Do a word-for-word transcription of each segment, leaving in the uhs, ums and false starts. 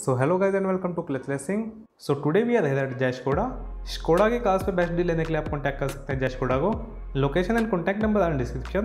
So hello guys and welcome to Clutch Racing. So today we are here at जय Skoda. Skoda की cars पे best deal लेने के लिए आप कॉन्टैक्ट कर सकते हैं जय Skoda को. Location and contact number are in description.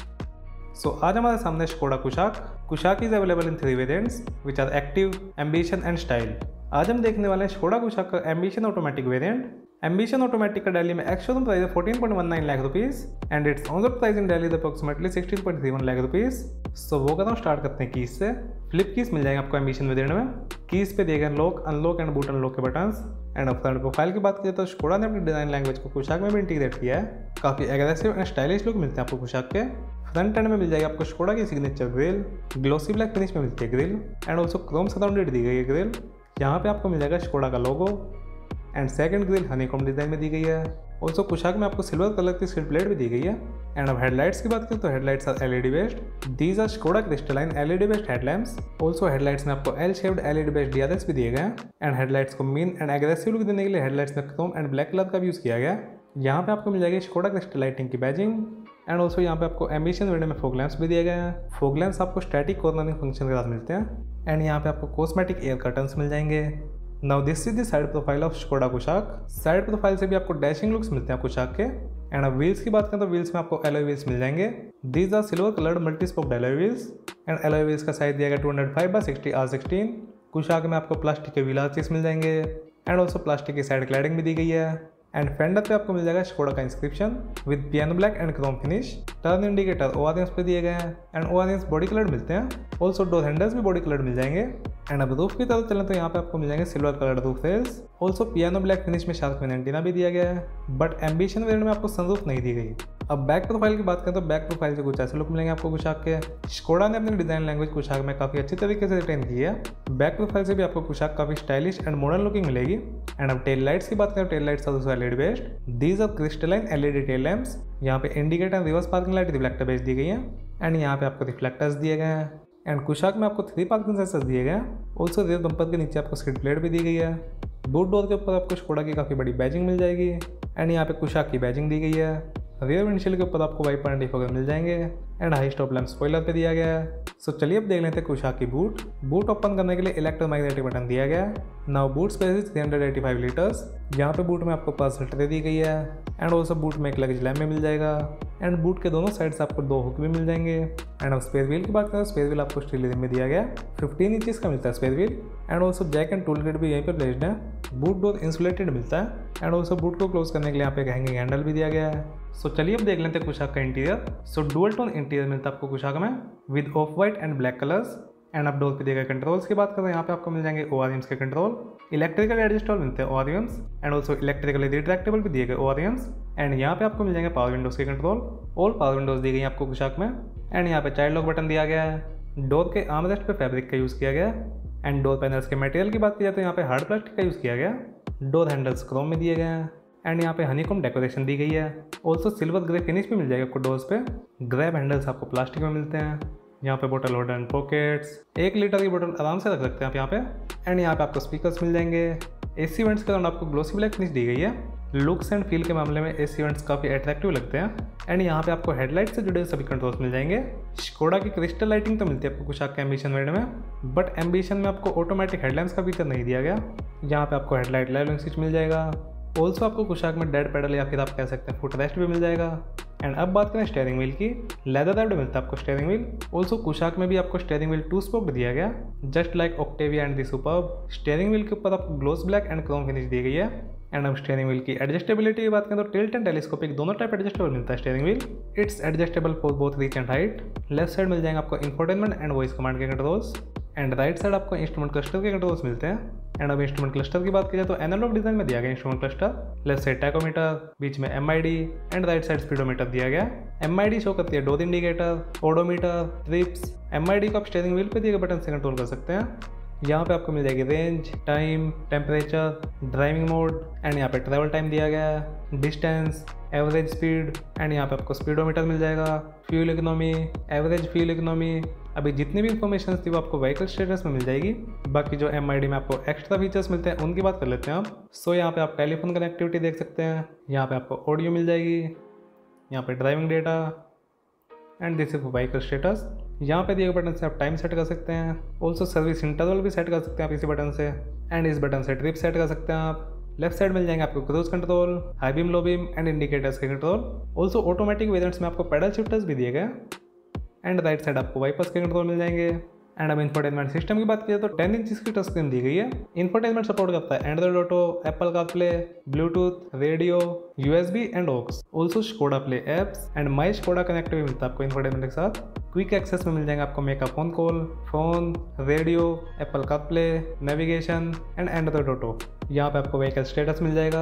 So आज हमारे सामने Skoda Kushaq. Kushaq is available in three variants which are active, ambition and style. आज हम देखने वाले हैं Skoda कुशाक का ambition automatic variant. Ambition automatic का दिल्ली में एक्स शोरूम प्राइस है fourteen point one nine lakh rupees and it's on road price in Delhi approximately sixteen point three one lakh rupees. सो वो कहता हूँ स्टार्ट करते हैं कीज से. फ्लिप कीज मिल जाएंगे आपको एम्बिशन वेरिएंट में. कीज पे दिए गए lock, unlock and boot unlock के बटन्स. एंड फ्रंट प्रोफाइल की बात करें तो Skoda ने अपनी डिजाइन लैंग्वेज को कुशाक में भी इंटीग्रेट किया है. काफी एग्रेसिव एंड स्टाइलिश लुक मिलते हैं आपको कुशाक के. फ्रंट एंड में मिल जाएगी आपको Skoda की signature grille. Glossy black finish में मिलती है grille and also chrome surrounded दी गई है ग्रिल. यहाँ पे आपको मिल जाएगा Skoda का logo and second grille honeycomb design में दी गई है. ऑल्सो कुशाक में आपको सिल्वर कलर की स्किड प्लेट भी दी गई है. एंड अब हेडलाइट्स की बात करें तो headlights are LED based. These are Skoda crystalline LED based headlamps. Also headlights में आपको L shaped LED based DRS भी दिए गए हैं. एंड हेडलाइट्स को मीन एंड एग्रेसिव लुक देने के लिए हेडलाइट्स में क्रोम एंड ब्लैक कलर का भी यूज किया गया. यहाँ पे आपको मिल जाएगी Skoda क्रिस्टल लाइटिंग की बैजिंग. एंड ऑल्सो यहाँ पे आपको एम्बिशन वेरिएंट में फोग लैंप्स भी दिए गए हैं. फोग लैंप्स आपको स्टैटिक कॉर्नरिंग फंक्शन के साथ मिलते हैं. एंड यहाँ पे आपको कॉस्मेटिक एयर कर्टन्स मिल जाएंगे. Now this is the side profile of Skoda Kushaq. Side profile से भी आपको डैशिंग लुक्स मिलते हैं कुशाक के. एंड अब व्हील्स की बात करें तो व्हील्स में आपको एलॉय व्हील्स मिल जाएंगे. These are silver coloured multi spoked alloy wheels. And alloy wheels का साइज दिया गया two hundred five by sixty R sixteen. Kushaq में आपको प्लास्टिक के व्हील आर्चेस मिल जाएंगे. एंड ऑल्सो प्लास्टिक की साइड क्लैडिंग भी दी गई है. एंड फेंडर पे आपको मिल जाएगा Skoda का inscription with piano black and chrome finish. Turn indicator ORMs पे दिए गए हैं एंड ओआरएम्स बॉडी कलर मिलते हैं. ऑल्सो डोर हैंडल्स भी बॉडी कलर मिल जाएंगे. एंड अब रूफ की तरफ चलें तो यहाँ पे आपको मिल जाएंगे silver colour roof rails. Also piano black finish में शार्कफिन एंटीना भी दिया गया है. बट एम्बिशन वेरिएंट में आपको सनरूफ नहीं दी गई. अब बैक प्रोफाइल की बात करें तो बैक प्रोफाइल से कुछ ऐसे लुक मिलेंगे आपको कुशाक के. Skoda ने अपनी डिजाइन लैंग्वेज कुशाक में काफी अच्छी तरीके से रिटेन की है. बैक प्रोफाइल से भी आपको कुशाक काफी स्टाइलिश एंड मॉडर्न लुकिंग मिलेगी. एंड अब टेल लाइट्स की बात करें tail lights are LED based. These are crystalline LED tail lamps. यहाँ पे indicator and reverse parking light reflector based दी गई है. एंड यहाँ पे आपको रिफ्लेक्टर्स दिए गए हैं. एंड कुशाक में आपको थ्री पार्किंग सेंसर्स दिए गए हैं. ऑल्सो रियर बम्पर के नीचे आपको स्किड प्लेट भी दी गई है. बूट डोर के ऊपर आपको Skoda की काफ़ी बड़ी बैजिंग मिल जाएगी. एंड यहाँ पे कुशाक की बैजिंग दी गई है. रियर विंडशील्ड के ऊपर आपको वाइपर एंड डिफॉगर मिल जाएंगे. And high stop lamp spoiler पे दिया गया है. सो so, चलिए अब देख लेते हैं कुशाक की बूट. बूट ओपन करने के लिए इलेक्ट्रोमैग्नेटिक बटन दिया गया है. Now boot space is three hundred eighty five litres. यहाँ पे बूट में आपको पर्सनल ट्रे दी गई है. एंड ऑल्सो बूट में एक लगेज लैम्प में मिल जाएगा. एंड बूट के दोनों साइड से आपको दो हुक भी मिल जाएंगे. एंड अब स्पेयर व्हील की बात करें तो स्पेयर व्हील आपको स्टील रिम में दिया गया. फिफ्टीन इंचेस का मिलता है spare wheel. And also jack and tool kit भी यहीं पर प्लेस्ड है. बूट डोर इंसुलेटेड मिलता है. एंड ऑल्सो बूट को क्लोज करने के लिए यहाँ पे एक हैंगिंग हैंडल भी दिया गया है. सो so, चलिए अब देख लेते हैं कुशाक का interior. So dual tone interior मिलता है आपको कुशाक में with off white and black colours. And अब डोर पे दिए गए कंट्रोल्स की बात करें तो यहाँ पे आपको मिल जाएंगे ओआरएम्स के कंट्रोल. इलेक्ट्रिकल एडजस्टेबल मिलते हैं ORMs. And also electrically retractable भी दिए गए ओआरएम्स. एंड यहाँ पे आपको मिल जाएंगे पावर विंडोज के कंट्रोल. ऑल पावर विंडोज दी गई आपको कुशाक में. एंड यहाँ पे चाइल्ड लॉक बटन दिया गया है. डोर के आर्मरेस्ट पे फैब्रिक का यूज़ किया गया. एंड डोर पैनल्स के मटेरियल की बात की जाए तो यहाँ पे हार्ड प्लास्टिक का यूज़ किया गया. डोर हैंडल्स क्रोम में दिए गए हैं. एंड यहाँ पे हनीकॉम डेकोरेशन दी गई है. ऑल्सो सिल्वर ग्रे फिनिश भी मिल जाएगा आपको डोर्स पे. ग्रैब हैंडल्स आपको प्लास्टिक में मिलते हैं. यहाँ पे बोतल होल्डर एंड पॉकेट्स. एक लीटर की बोतल आराम से रख सकते हैं आप यहाँ पे. एंड यहाँ पे आपको स्पीकर्स मिल जाएंगे. एसी वेंट्स के दौरान आपको ग्लोसी ब्लैक फिनिश दी गई है. लुक्स एंड फील के मामले में एसी वेंट्स काफ़ी अट्रैक्टिव लगते हैं. एंड यहाँ पे आपको हेडलाइट से जुड़े सभी कंट्रोल्स मिल जाएंगे. Skoda की क्रिस्टल लाइटिंग तो मिलती है आपको कुशाक के एम्बिशन वेरिएंट में. बट एम्बिशन में आपको ऑटोमेटिक हेडलैम्प्स का फीचर नहीं दिया गया. यहाँ पे आपको हेडलाइट लेवलिंग स्विच मिल जाएगा. ऑल्सो आपको कुशाक में डेड पेडल या फिर आप कह सकते हैं फुट रेस्ट भी मिल जाएगा. एंड अब बात करें स्टीयरिंग व्हील की. लेदर रैप्ड मिलता है आपको स्टीयरिंग व्हील. ऑल्सो कुशाक में भी आपको स्टीयरिंग व्हील टू स्पोक्ड दिया गया just like Octavia and the superb. Steering wheel के ऊपर आपको gloss black and chrome finish दी गई है. एंड अब स्टीयरिंग व्हील की एडजस्टेबिलिटी की बात करें तो टिल्ट एंड टेलीस्कोपिक दोनों टाइप एडजस्टेबल मिलता है steering wheel. It's adjustable for both reach and height. Left side मिल जाएंगे आपको इंफोटेनमेंट एंड वॉइस कमांड के कंट्रोल्स. एंड राइट साइड आपको इंस्ट्रूमेंट क्लस्टर के कंट्रोल्स मिलते हैं. एंड अब इंस्ट्रूमेंट क्लस्टर की बात की जाए तो एनालॉग डिजाइन में दिया गया instrument cluster. Left side tachometer, बीच में MID and right side speedometer दिया गया. एमआईडी शो करती है door indicator, odometer, trips. MID को आप स्टीयरिंग व्हील पे दिए गए बटन से कंट्रोल कर सकते हैं. यहाँ पे आपको मिल जाएगी range, time, temperature, driving mode. And यहाँ पे ट्रैवल टाइम दिया गया है, डिस्टेंस, एवरेज स्पीड. एंड यहाँ पे आपको स्पीडोमीटर मिल जाएगा, fuel economy, average fuel economy. अभी जितनी भी इन्फॉर्मेशन थी वो आपको व्हीकल स्टेटस में मिल जाएगी. बाकी जो एमआईडी में आपको एक्स्ट्रा फीचर्स मिलते हैं उनकी बात कर लेते हैं आप. सो यहाँ पे आप टेलीफोन कनेक्टिविटी देख सकते हैं. यहाँ पे आपको ऑडियो मिल जाएगी. यहाँ पे driving data and this is vehicle status. यहाँ पे दिए गए बटन से आप टाइम सेट कर सकते हैं। ऑल्सो सर्विस इंटरवल भी सेट कर सकते हैं आप इसी बटन से। एंड इस बटन से ट्रिप सेट कर सकते हैं आप। लेफ्ट साइड मिल जाएंगे आपको cruise control, high beam, low beam and indicators के कंट्रोल। ऑल्सो ऑटोमेटिक वेरिएंट्स में आपको पेडल शिफ्टर्स भी दिए गए। एंड राइट साइड आपको वाइपर्स के कंट्रोल मिल जाएंगे। एंड अब इंफोटेनमेंट सिस्टम की बात करें तो टेन इंच की टच स्क्रीन दी गई है। इंफोटेनमेंट सपोर्ट करता है Android Auto, Apple CarPlay, Bluetooth, radio, USB and aux. Also Skoda play apps and my Skoda connect भी मिलता है आपको इंफोटेनमेंट के साथ। क्विक एक्सेस में मिल जाएंगे आपको make a phone call, phone, radio, Apple CarPlay, navigation and Android Auto. यहाँ पे आपको व्हीकल स्टेटस मिल जाएगा।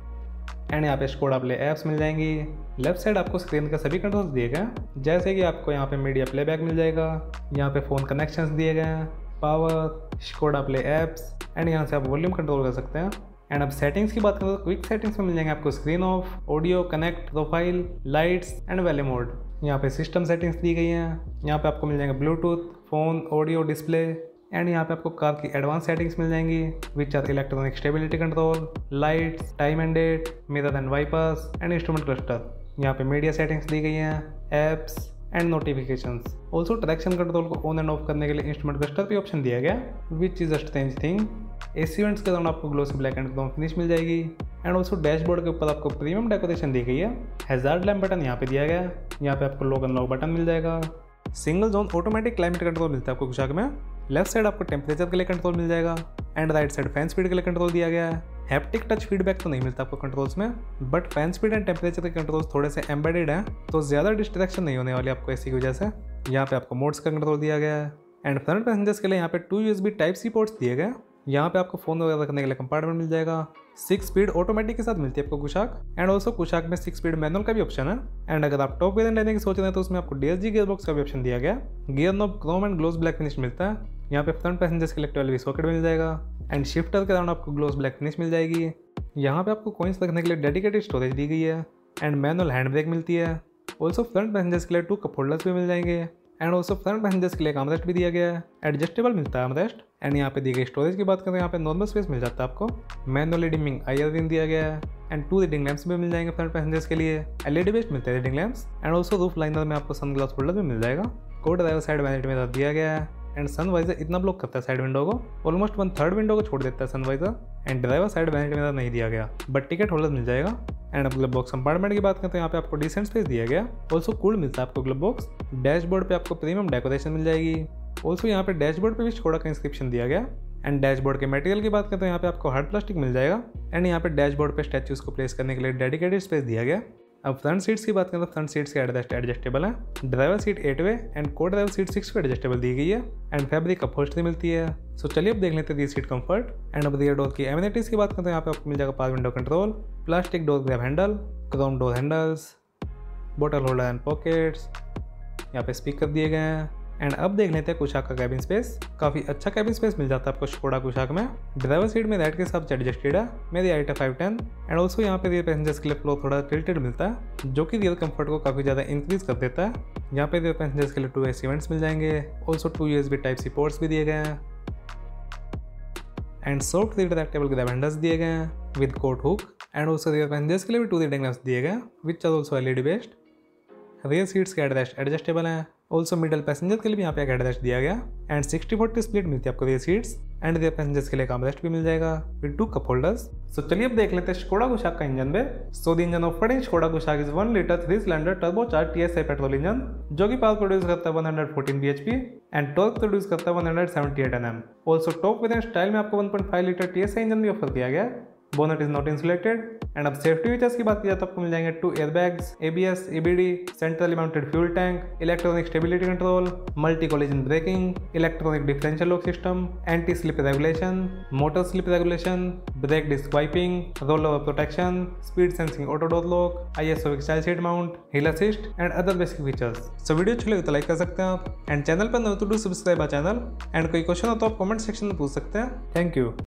एंड यहाँ पे स्कोडा प्ले एप्स मिल जाएंगी। लेफ्ट साइड आपको स्क्रीन के सभी कंट्रोल्स दिए गए हैं, जैसे कि आपको यहाँ पे मीडिया प्लेबैक मिल जाएगा, यहाँ पे फ़ोन कनेक्शंस दिए गए हैं, power, Skoda play apps and यहाँ से आप वॉल्यूम कंट्रोल कर सकते हैं। एंड अब सेटिंग्स की बात करें तो क्विक सेटिंग्स में मिल जाएंगे आपको screen off, audio, connect, profile, lights and valet mode. यहाँ पे सिस्टम सेटिंग्स दी गई हैं। यहाँ पे आपको मिल जाएंगे Bluetooth, phone, audio, display and यहाँ पे आपको कार की एडवांस सेटिंग्स मिल जाएंगी, which are electronic stability control, lights, time and date, mirror and wipers and instrument cluster. यहाँ पे मीडिया सेटिंग्स दी गई हैं, apps and notifications. Also traction control को ऑन एंड ऑफ करने के लिए इंस्ट्रूमेंट क्लस्टर भी ऑप्शन दिया गया, which is a strange thing. AC events के दौरान आपको glossy black and chrome finish मिल जाएगी। एंड ऑल्सो डैशबोर्ड के ऊपर आपको प्रीमियम डेकोरेशन दी गई है। हैजार्ड लैम्प बटन यहाँ पे दिया गया है। यहाँ पे आपको लॉक अनलॉक बटन मिल जाएगा। Single zone automatic climate control मिलता है आपको कुशाक में। लेफ्ट साइड आपको टेम्परेचर के लिए कंट्रोल मिल जाएगा and right side fan speed के लिए कंट्रोल दिया गया है। हैप्टिक टच फीडबैक तो नहीं मिलता आपको कंट्रोल्स में, but fan speed and temperature के कंट्रोल्स थोड़े से एम्बेडेड हैं, तो ज़्यादा डिस्ट्रैक्शन नहीं होने वाली आपको एसी की वजह से। यहाँ पे आपको मोड्स का कंट्रोल दिया गया है। एंड फ्रंट पैसेंजर्स के लिए यहाँ पे two USB type C ports दिए गए। यहाँ पे आपको फोन वगैरह रखने के लिए कंपार्टमेंट मिल जाएगा। सिक्स स्पीड ऑटोमेटिक के साथ मिलती है आपको कुशाक। एंड ऑल्सो कुशाक में सिक्स स्पीड मैनुअल का भी ऑप्शन है। एंड अगर आप टॉप वेरिएंट लेने की सोच रहे हैं तो उसमें आपको डीएसजी गियर बॉक्स का भी ऑप्शन दिया गया। Gear knob chrome and gloss black finish मिलता है। यहाँ पे फ्रंट पैसेंजर्स के लिए ट्वेल्व वी सॉकेट मिल जाएगा। एंड शिफ्टर के दौरान आपको ग्लोस ब्लैक फिनिश मिल जाएगी। यहाँ पे आपको कॉइंस रखने के लिए डेडिकेटेड स्टोरेज दी गई है। एंड मैनुअल हैंड ब्रेक मिलती है। ऑल्सो फ्रंट पैसेंजर्स के लिए टू कप होल्डर्स भी मिल जाएंगे। एंड ऑल्सो फ्रंट पैसेंजर्स के लिए एक आर्मरेस्ट भी दिया गया है। एडजस्टेबल मिलता है आर्मरेस्ट। एंड यहाँ पे दी गई स्टोरेज की बात करें तो यहाँ पे नॉर्मल स्पेस मिल जाता है आपको। मैनुअली डिमिंग आईआर रिंग दिया गया है। एंड टू रीडिंग लैंप्स भी मिल जाएंगे फ्रंट पैसेंजर्स के लिए। एलईडी बेस्ड मिलते हैं reading lamps. And also roof liner में आपको सन ग्लास होल्डर भी मिल जाएगा। को ड्राइवर साइड वैनिटी में दिया गया है। एंड सन वाइजर इतना ब्लॉक करता है साइड विंडो को, ऑलमोस्ट वन थर्ड विंडो को छोड़ देता है sun visor. And driver side vanity में नहीं दिया गया, बट टिकट होल्डर मिल जाएगा। एंड अब ग्लब बॉक्स कंपार्टमेंट की बात करें तो यहाँ पे आपको डिसेंट स्पेस दिया गया। ऑल्सो कूल मिलता है आपको ग्लब बॉक्स। डैशबोर्ड पे आपको प्रीमियम डेकोरेशन मिल जाएगी। ऑल्सो यहाँ पे डैशबोर्ड पे भी स्कोडा का इंस्क्रिप्शन दिया गया। एंड डैशबोर्ड के मटेरियल की बात करें तो यहाँ पे आपको हार्ड प्लास्टिक मिल जाएगा। एंड यहाँ पे डैशबोर्ड पे स्टैचूज को प्लेस करने के लिए डेडिकेटेड स्पेस दिया गया। अब फ्रंट सीट्स की बात करें तो फ्रंट सीट्स के एडजस्ट एडजस्टेबल है। Driver seat eight way and को driver seat six way adjustable दी गई है। एंड फैब्रिक अपहोल्स्ट्री मिलती है। सो चलिए अब देख लेते हैं दी सीट कंफर्ट। एंड अब रियर डोर की एमिनिटीज की बात करें तो यहाँ पे आपको मिल जाएगा power window control, plastic door grab handle, chrome door handles, बोतल होल्डर एंड पॉकेट्स। यहाँ पे स्पीकर दिए गए हैं। एंड अब देख लेते हैं कुशाक का कैबिन स्पेस। काफ़ी अच्छा कैबिन स्पेस मिल जाता है आपको स्कोडा कुशाक में। ड्राइवर सीट में राइट के हिसाब से एडजस्टेड है, मेरी हाइट है फाइव टेन। एंड ऑल्सो यहाँ पे रियर पैसेंजर्स के लिए फ्लोर थोड़ा टिल्टेड मिलता है, जो कि रियर कंफर्ट को काफ़ी ज़्यादा इंक्रीज कर देता है। यहाँ पे रियर पैसेंजर्स के लिए टू एसी वेंट्स मिल जाएंगे। Also two USB type C ports भी दिए गए हैं। And soft retractable grab handles दिए गए हैं with coat hook. And also rear passengers के लिए भी टू रीडिंग लैंप्स दिए गए हैं, which are also LED based. Rear seats के हेडरेस्ट एडजस्टेबल हैं। ऑल्सो मिडल पैसेंजर के लिए भी यहाँ पे एक हेडरेस्ट दिया गया। एंड सिक्सटी फोर्टी स्प्लिट मिलती है आपको rear seats. And rear passengers के लिए आर्मरेस्ट भी मिल जाएगा with two cup holders. So चलिए अब देख लेते हैं स्कोडा कुशाक का इंजन पे। So the engine of Skoda Kushaq is one litre three cylinder turbo charge TSI petrol engine, जो कि पावर प्रोड्यूस करता है one hundred fourteen BHP and torque produce करता है one hundred seventy eight NM. Also top variant style में आपको one point five litre TSI engine भी offer किया गया। Bonnet is not insulated. And अब सेफ्टी फीचर्स की बात की जाए तो आपको मिल जाएंगे two airbags, ABS, EBD, centrally mounted fuel tank, electronic stability control, multi collision braking, electronic differential lock system, anti slip regulation, motor slip regulation, brake disc wiping, roll over protection, speed sensing auto door lock, ISO child seat mount, hill assist and other basic features. So video अच्छी लगे तो like कर सकते हैं आप। And channel पर नए तो do subscribe our channel. And कोई क्वेश्चन हो तो आप कमेंट सेक्शन में पूछ सकते हैं। Thank you.